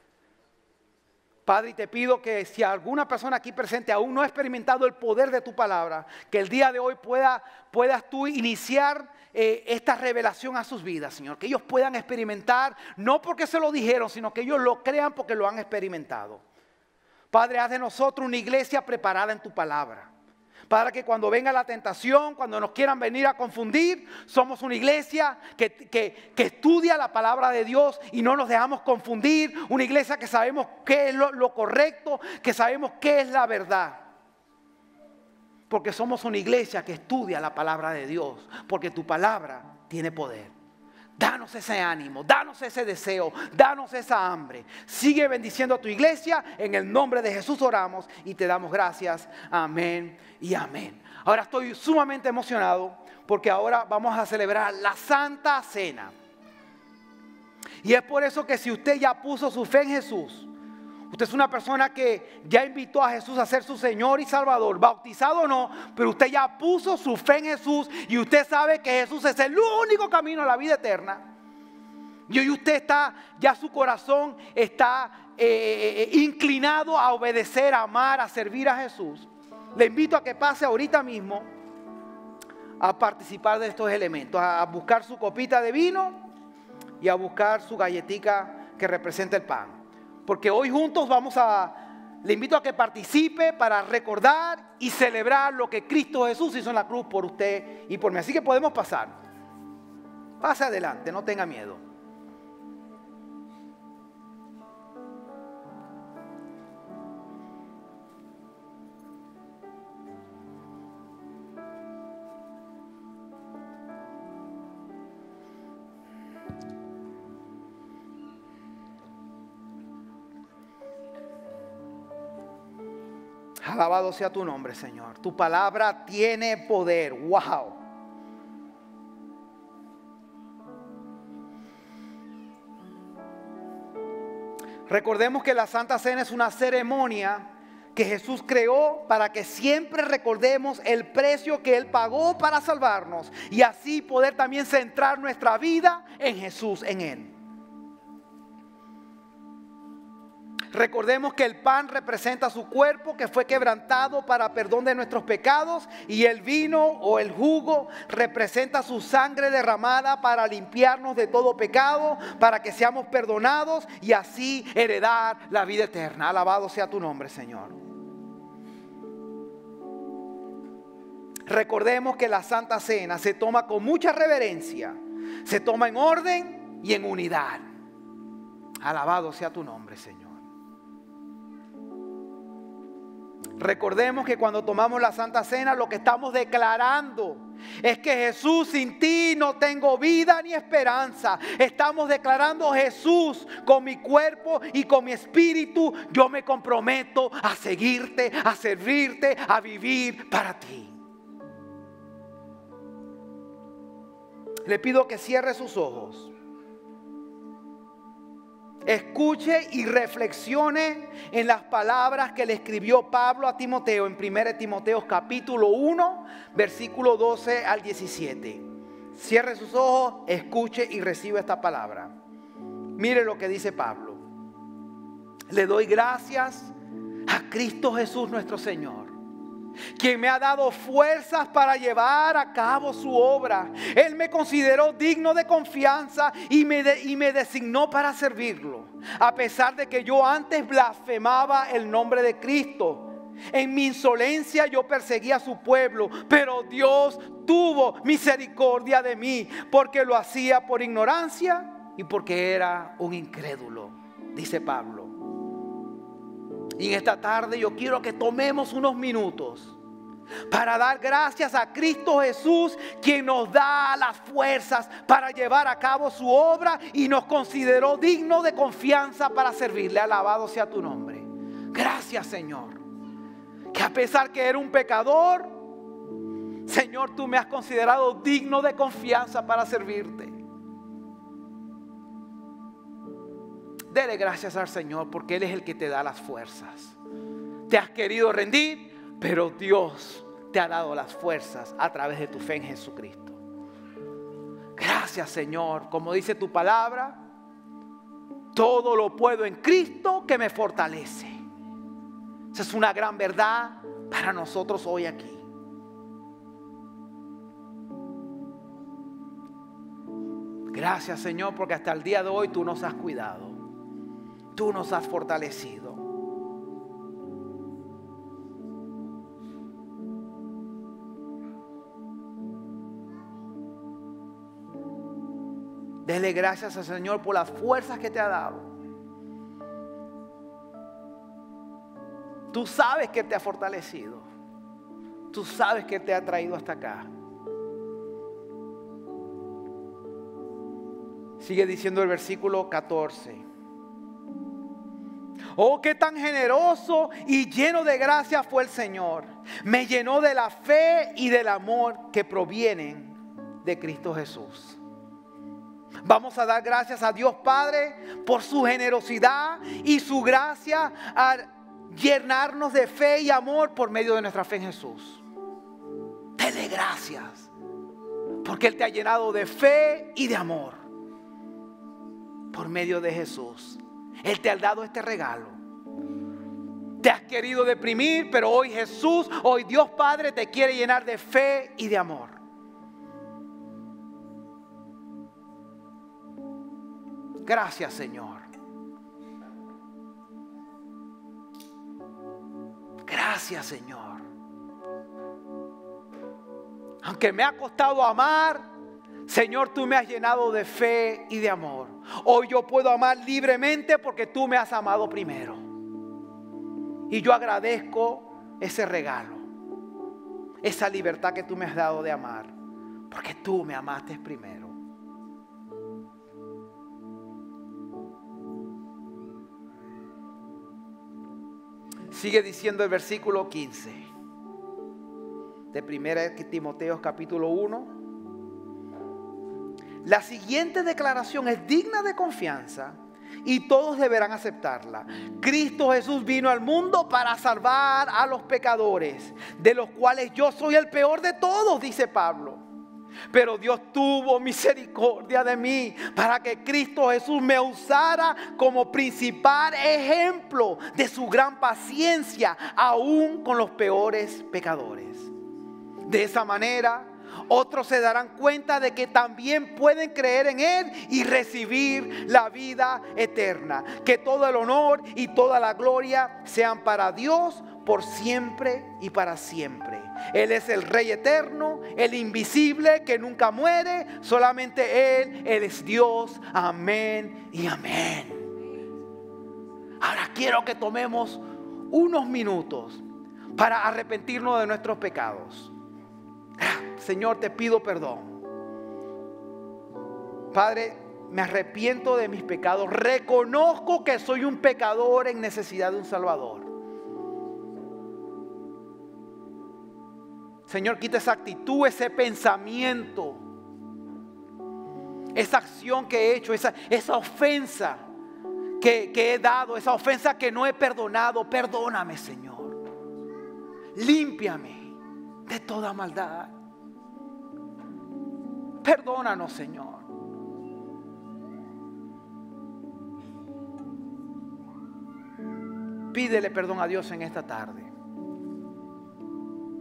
Padre, y te pido que si alguna persona aquí presente aún no ha experimentado el poder de tu palabra, que el día de hoy pueda, puedas tú iniciar eh, esta revelación a sus vidas, Señor. Que ellos puedan experimentar, no porque se lo dijeron, sino que ellos lo crean porque lo han experimentado. Padre, haz de nosotros una iglesia preparada en tu palabra. Para que cuando venga la tentación, cuando nos quieran venir a confundir, somos una iglesia que, que, que estudia la palabra de Dios y no nos dejamos confundir. Una iglesia que sabemos qué es lo, lo correcto, que sabemos qué es la verdad. Porque somos una iglesia que estudia la palabra de Dios, porque tu palabra tiene poder. Danos ese ánimo, danos ese deseo, danos esa hambre. Sigue bendiciendo a tu iglesia. En el nombre de Jesús oramos y te damos gracias. Amén y amén. Ahora estoy sumamente emocionado porque ahora vamos a celebrar la Santa Cena. Y es por eso que si usted ya puso su fe en Jesús, usted es una persona que ya invitó a Jesús a ser su Señor y Salvador, bautizado o no, pero usted ya puso su fe en Jesús y usted sabe que Jesús es el único camino a la vida eterna. Y hoy usted está, ya su corazón está eh, inclinado a obedecer, a amar, a servir a Jesús. Le invito a que pase ahorita mismo a participar de estos elementos, a buscar su copita de vino y a buscar su galletica que representa el pan. Porque hoy juntos vamos a, le invito a que participe para recordar y celebrar lo que Cristo Jesús hizo en la cruz por usted y por mí. Así que podemos pasar. Pase adelante, no tenga miedo. Alabado sea tu nombre, Señor. Tu palabra tiene poder. Wow. Recordemos que la Santa Cena es una ceremonia que Jesús creó para que siempre recordemos el precio que Él pagó para salvarnos y así poder también centrar nuestra vida en Jesús, en Él. Recordemos que el pan representa su cuerpo que fue quebrantado para perdón de nuestros pecados y el vino o el jugo representa su sangre derramada para limpiarnos de todo pecado, para que seamos perdonados y así heredar la vida eterna. Alabado sea tu nombre, Señor. Recordemos que la Santa Cena se toma con mucha reverencia, se toma en orden y en unidad. Alabado sea tu nombre, Señor. Recordemos que cuando tomamos la Santa Cena lo que estamos declarando es que Jesús, sin ti no tengo vida ni esperanza. Estamos declarando: Jesús, con mi cuerpo y con mi espíritu yo me comprometo a seguirte, a servirte, a vivir para ti. Le pido que cierre sus ojos, escuche y reflexione en las palabras que le escribió Pablo a Timoteo en primera de Timoteo capítulo uno, versículo doce al diecisiete. Cierre sus ojos, escuche y reciba esta palabra. Mire lo que dice Pablo. Le doy gracias a Cristo Jesús nuestro Señor, quien me ha dado fuerzas para llevar a cabo su obra. Él me consideró digno de confianza y me, de, y me designó para servirlo. A pesar de que yo antes blasfemaba el nombre de Cristo, en mi insolencia yo perseguía a su pueblo, pero Dios tuvo misericordia de mí, porque lo hacía por ignorancia y porque era un incrédulo, dice Pablo. Y en esta tarde yo quiero que tomemos unos minutos para dar gracias a Cristo Jesús, quien nos da las fuerzas para llevar a cabo su obra y nos consideró dignos de confianza para servirle. Alabado sea tu nombre. Gracias, Señor, que a pesar que era un pecador, Señor, tú me has considerado digno de confianza para servirte. Dele gracias al Señor, porque Él es el que te da las fuerzas. Te has querido rendir, pero Dios te ha dado las fuerzas a través de tu fe en Jesucristo. Gracias, Señor. Como dice tu palabra, todo lo puedo en Cristo que me fortalece. Esa es una gran verdad para nosotros hoy aquí. Gracias, Señor, porque hasta el día de hoy tú nos has cuidado. Tú nos has fortalecido. Dele gracias al Señor por las fuerzas que te ha dado. Tú sabes que te ha fortalecido. Tú sabes que te ha traído hasta acá. Sigue diciendo el versículo catorce. Oh, qué tan generoso y lleno de gracia fue el Señor. Me llenó de la fe y del amor que provienen de Cristo Jesús. Vamos a dar gracias a Dios Padre por su generosidad y su gracia al llenarnos de fe y amor por medio de nuestra fe en Jesús. Dele gracias porque Él te ha llenado de fe y de amor por medio de Jesús. Él te ha dado este regalo. Te has querido deprimir, pero hoy Jesús, hoy Dios Padre te quiere llenar de fe y de amor. Gracias, Señor. Gracias, Señor. Aunque me ha costado amar, Señor, tú me has llenado de fe y de amor. Hoy yo puedo amar libremente porque tú me has amado primero. Y yo agradezco ese regalo, esa libertad que tú me has dado de amar, porque tú me amaste primero. Sigue diciendo el versículo quince de primera de Timoteo capítulo uno. La siguiente declaración es digna de confianza y todos deberán aceptarla. Cristo Jesús vino al mundo para salvar a los pecadores, de los cuales yo soy el peor de todos, dice Pablo. Pero Dios tuvo misericordia de mí para que Cristo Jesús me usara como principal ejemplo de su gran paciencia, aún con los peores pecadores. De esa manera, otros se darán cuenta de que también pueden creer en Él y recibir la vida eterna. Que todo el honor y toda la gloria sean para Dios por siempre y para siempre. Él es el Rey eterno, el invisible que nunca muere. Solamente Él, Él es Dios. Amén y amén. Ahora quiero que tomemos unos minutos para arrepentirnos de nuestros pecados. Señor, te pido perdón. Padre, me arrepiento de mis pecados. Reconozco que soy un pecador en necesidad de un Salvador. Señor, quita esa actitud, ese pensamiento, esa acción que he hecho, esa, esa ofensa que, que he dado, esa ofensa que no he perdonado. Perdóname, Señor. Límpiame de toda maldad. Perdónanos, Señor. Pídele perdón a Dios en esta tarde.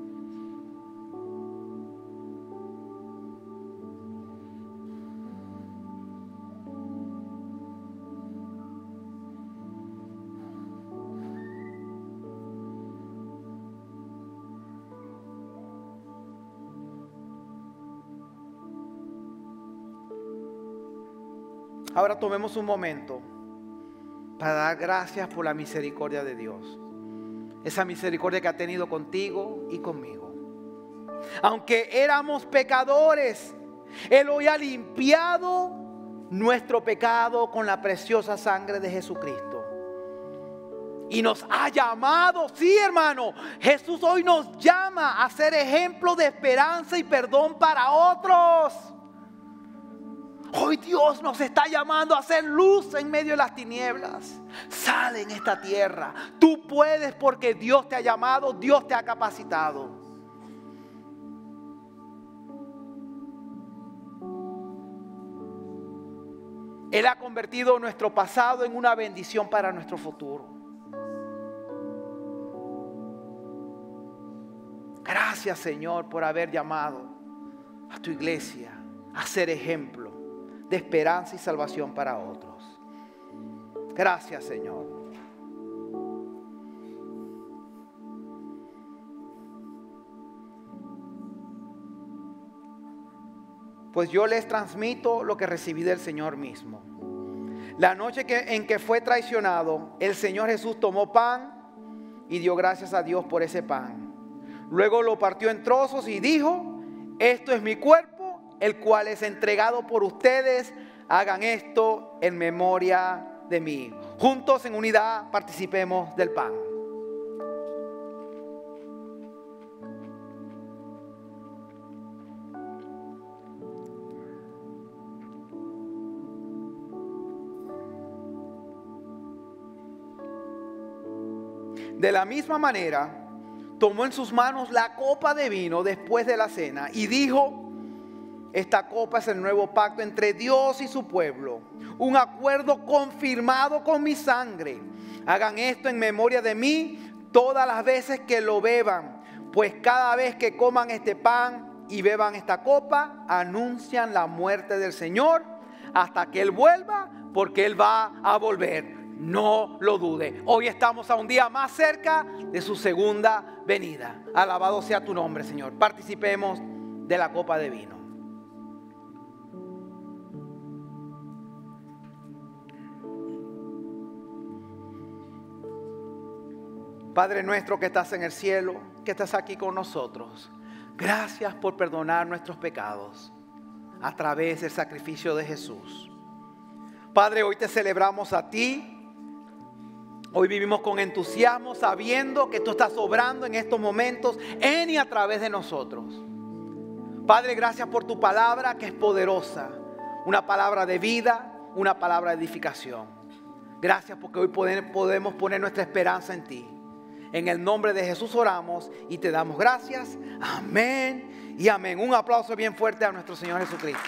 Ahora tomemos un momento para dar gracias por la misericordia de Dios. Esa misericordia que ha tenido contigo y conmigo. Aunque éramos pecadores, Él hoy ha limpiado nuestro pecado con la preciosa sangre de Jesucristo. Y nos ha llamado, sí hermano, Jesús hoy nos llama a ser ejemplo de esperanza y perdón para otros. Hoy Dios nos está llamando a hacer luz en medio de las tinieblas. Sal en esta tierra. Tú puedes porque Dios te ha llamado, Dios te ha capacitado. Él ha convertido nuestro pasado en una bendición para nuestro futuro. Gracias, Señor, por haber llamado a tu iglesia a ser ejemplo de esperanza y salvación para otros. Gracias, Señor. Pues yo les transmito lo que recibí del Señor mismo. La noche que, en que fue traicionado, el Señor Jesús tomó pan y dio gracias a Dios por ese pan. Luego lo partió en trozos y dijo: esto es mi cuerpo, el cual es entregado por ustedes. Hagan esto en memoria de mí. Juntos en unidad participemos del pan. De la misma manera, tomó en sus manos la copa de vino después de la cena y dijo: esta copa es el nuevo pacto entre Dios y su pueblo, un acuerdo confirmado con mi sangre. Hagan esto en memoria de mí todas las veces que lo beban, pues cada vez que coman este pan y beban esta copa, anuncian la muerte del Señor hasta que Él vuelva, porque Él va a volver. No lo dude. Hoy estamos a un día más cerca de su segunda venida. Alabado sea tu nombre, Señor. Participemos de la copa de vino. Padre nuestro que estás en el cielo, que estás aquí con nosotros, gracias por perdonar nuestros pecados a través del sacrificio de Jesús. Padre, hoy te celebramos a ti. Hoy vivimos con entusiasmo sabiendo que tú estás obrando en estos momentos en y a través de nosotros. Padre, gracias por tu palabra que es poderosa. Una palabra de vida, una palabra de edificación. Gracias porque hoy podemos poner nuestra esperanza en ti. En el nombre de Jesús oramos y te damos gracias. Amén y amén. Un aplauso bien fuerte a nuestro Señor Jesucristo.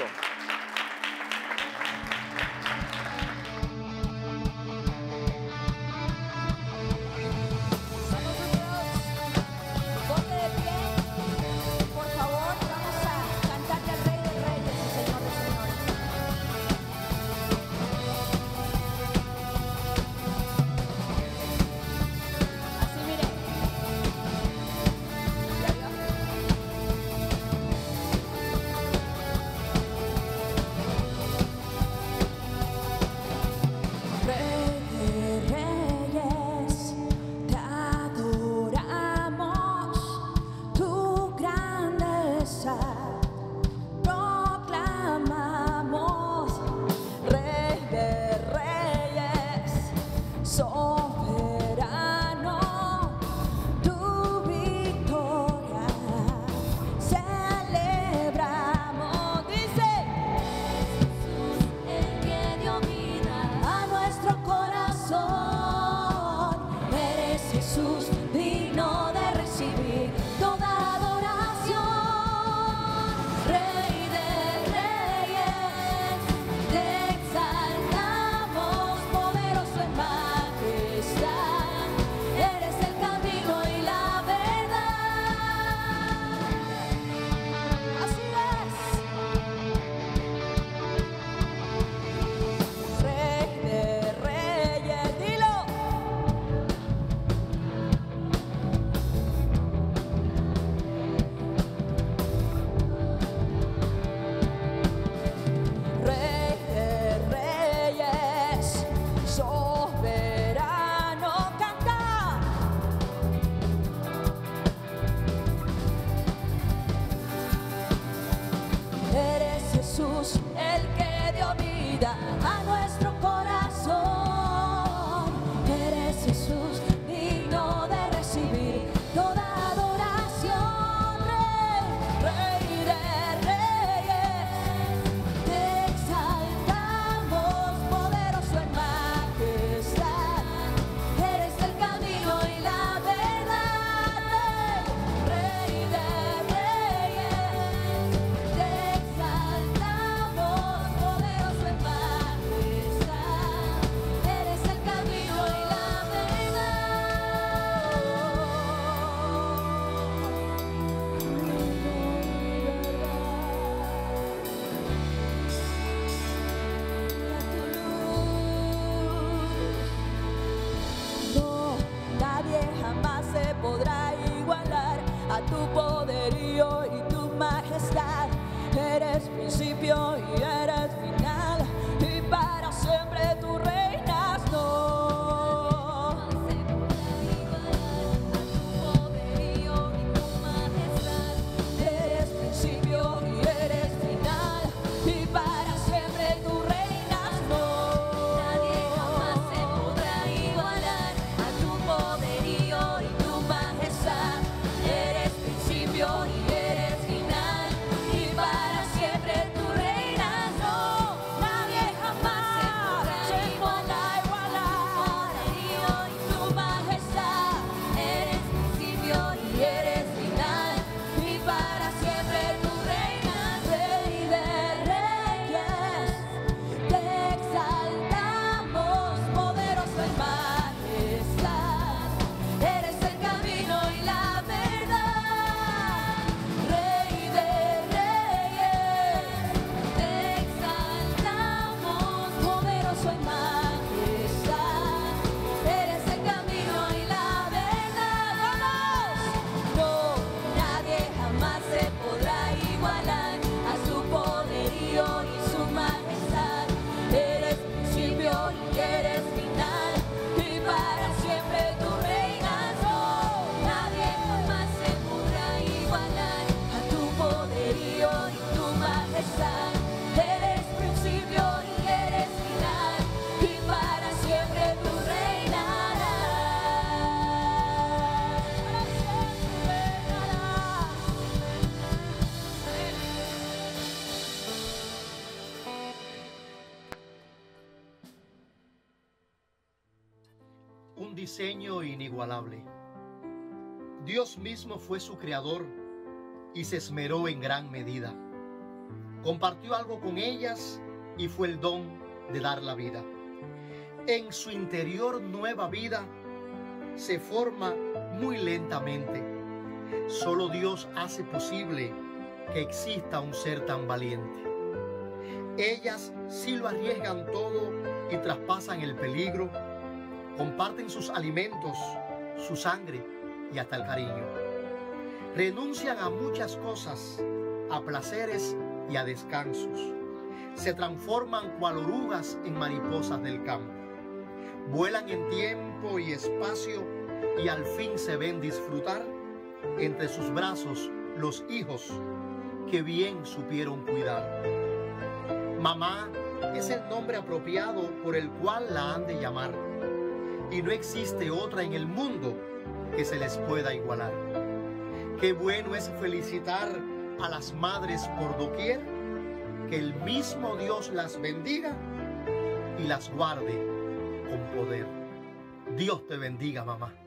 vida a nuestro corazón. Eres Jesús, digno de recibir toda adoración, Rey, Rey de reyes. Te exaltamos, poderoso en majestad. Eres el camino y la verdad, Rey, Rey de reyes. Te exaltamos, poderoso en majestad. Eres el camino y la no, nadie jamás se podrá igualar a tu poderío y tu majestad. Eres principio y eres final, y para siempre tú reinas. No se podrá igualar a tu poderío y tu majestad. Eres principio y eres final, y para siempre tú reinas. No, nadie jamás se podrá igualar a tu poderío y tu majestad. Eres principio y eres final, y para siempre tú reinas. No, nadie jamás se podrá igualar a tu poderío y tu majestad. Eres principio y eres final, y para siempre tú reinas. Rey de reyes, te exaltamos, poderoso en majestad. Eres el camino y la verdad, Rey de reyes. Te exaltamos, poderoso en majestad. Eres el camino y la verdad. ¡Vamos! No, nadie jamás se podrá igualar a su poderío y su majestad. Eres principio y eres final, y para siempre tú reinas. No, nadie jamás se podrá igualar a tu poderío y tu majestad. Eres principio y eres final, y para siempre tú reinarás. Para siempre reinarás. Un diseño inigualable. Dios mismo fue su creador y se esmeró en gran medida. Compartió algo con ellas y fue el don de dar la vida. En su interior nueva vida se forma muy lentamente. Solo Dios hace posible que exista un ser tan valiente. Ellas sí lo arriesgan todo y traspasan el peligro. Comparten sus alimentos, su sangre y hasta el cariño. Renuncian a muchas cosas, a placeres y a descansos. Se transforman cual orugas en mariposas del campo. Vuelan en tiempo y espacio y al fin se ven disfrutar entre sus brazos los hijos que bien supieron cuidar. Mamá es el nombre apropiado por el cual la han de llamar, y no existe otra en el mundo que se les pueda igualar. Qué bueno es felicitar a las madres por doquier, que el mismo Dios las bendiga y las guarde con poder. Dios te bendiga, mamá.